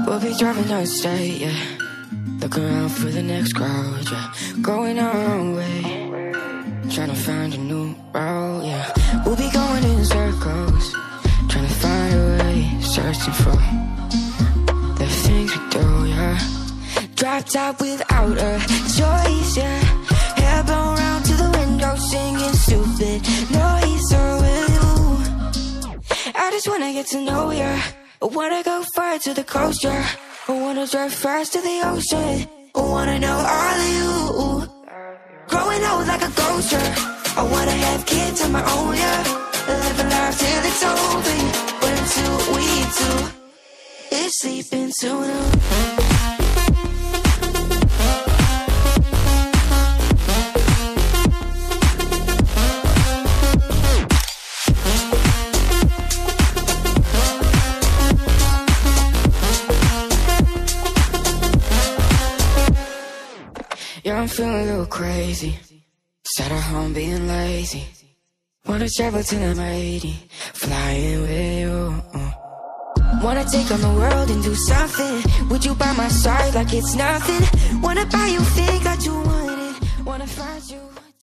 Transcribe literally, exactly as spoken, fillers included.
We'll be driving down the state, yeah. Looking around for the next crowd, yeah. Going our own way, trying to find a new route, yeah. We'll be going in circles, trying to find a way, searching for the things we do, yeah. Dropped out without a choice, yeah. Hair blown round to the window, singing stupid noise. Or with you, I just wanna get to know ya. I wanna go far to the coast, yeah. I wanna drive fast to the ocean. I wanna know all of you. Growing old like a ghost, yeah. I wanna have kids of my own, yeah. Live a life till it's over, yeah. But until we do, it's sleeping too long. Yeah, I'm feeling a little crazy. Sat at home being lazy. Wanna travel till I'm eighty, flying with you. Wanna take on the world and do something. Would you by my side like it's nothing? Wanna buy you things that you wanted. Wanna find you.